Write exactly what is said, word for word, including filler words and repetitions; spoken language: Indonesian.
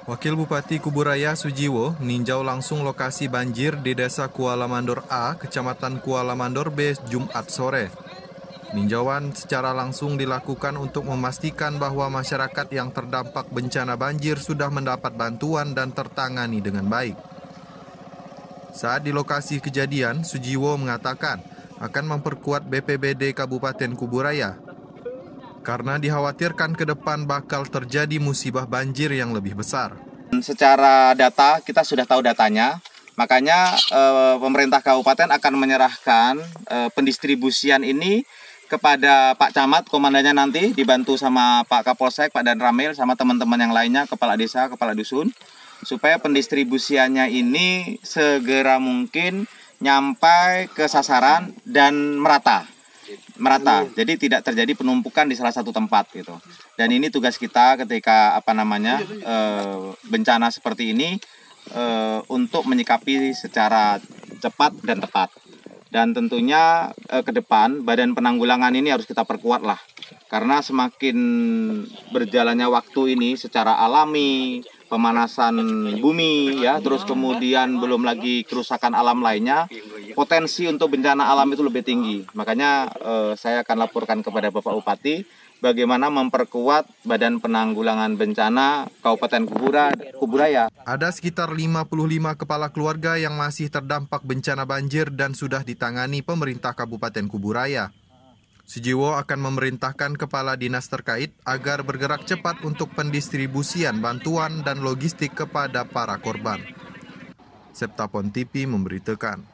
Wakil Bupati Kuburaya Sujiwo meninjau langsung lokasi banjir di Desa Kuala Mandor A, Kecamatan Kuala Mandor B, Jumat sore. Peninjauan secara langsung dilakukan untuk memastikan bahwa masyarakat yang terdampak bencana banjir sudah mendapat bantuan dan tertangani dengan baik. Saat di lokasi kejadian, Sujiwo mengatakan akan memperkuat B P B D Kabupaten Kuburaya karena dikhawatirkan ke depan bakal terjadi musibah banjir yang lebih besar. Secara data, kita sudah tahu datanya, makanya eh, pemerintah kabupaten akan menyerahkan eh, pendistribusian ini kepada Pak Camat, komandannya nanti, dibantu sama Pak Kapolsek, Pak Dan Ramil, sama teman-teman yang lainnya, kepala desa, kepala dusun, supaya pendistribusiannya ini segera mungkin nyampai ke sasaran dan merata. merata jadi tidak terjadi penumpukan di salah satu tempat gitu. Dan ini tugas kita ketika apa namanya e, bencana seperti ini e, untuk menyikapi secara cepat dan tepat. Dan tentunya e, ke depan badan penanggulangan ini harus kita perkuat lah, karena semakin berjalannya waktu ini secara alami, pemanasan bumi ya, terus kemudian belum lagi kerusakan alam lainnya, potensi untuk bencana alam itu lebih tinggi. Makanya eh, saya akan laporkan kepada Bapak Bupati bagaimana memperkuat Badan Penanggulangan Bencana Kabupaten Kuburaya. Ada sekitar lima puluh lima kepala keluarga yang masih terdampak bencana banjir dan sudah ditangani pemerintah Kabupaten Kuburaya. Sujiwo akan memerintahkan kepala dinas terkait agar bergerak cepat untuk pendistribusian bantuan dan logistik kepada para korban. Septapon T V memberitakan.